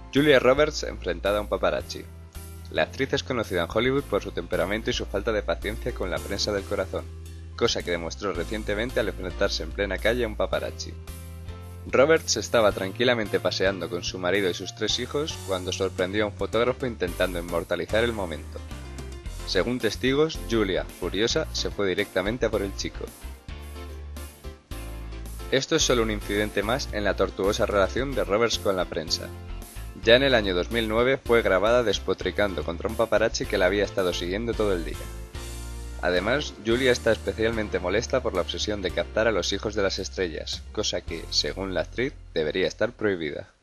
Julia Roberts enfrentada a un paparazzi. La actriz es conocida en Hollywood por su temperamento y su falta de paciencia con la prensa del corazón, cosa que demostró recientemente al enfrentarse en plena calle a un paparazzi. Roberts estaba tranquilamente paseando con su marido y sus 3 hijos cuando sorprendió a un fotógrafo intentando inmortalizar el momento. Según testigos, Julia, furiosa, se fue directamente a por el chico. Esto es solo un incidente más en la tortuosa relación de Roberts con la prensa. Ya en el año 2009 fue grabada despotricando contra un paparazzi que la había estado siguiendo todo el día. Además, Julia está especialmente molesta por la obsesión de captar a los hijos de las estrellas, cosa que, según la actriz, debería estar prohibida.